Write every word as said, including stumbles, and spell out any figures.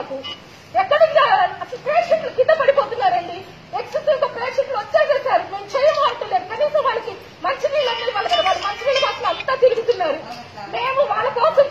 మాకు. ఎక్కడ అసలు పేషెంట్లు కింద పడిపోతున్నారండి. ఎక్సెసివ్ గా పేషెంట్లు వచ్చేసేసారు. మేము చేయము అంటలేదు. కనీసం వాళ్ళకి మంచినీళ్ళు అన్నీ వాళ్ళకి వాళ్ళు మంచినీళ్ళు కోసం అంతా తిరుగుతున్నారు. మేము వాళ్ళ కోసం